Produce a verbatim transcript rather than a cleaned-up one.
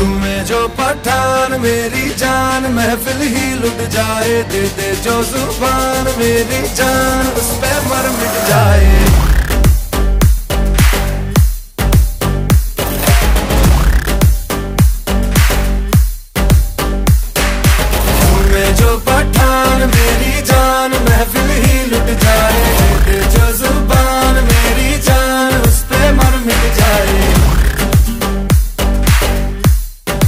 झूमे जो पठान मेरी जान महफिल ही लुट जाए, दे दे जो जुबान मेरी जान उस पे मर मिट जाए।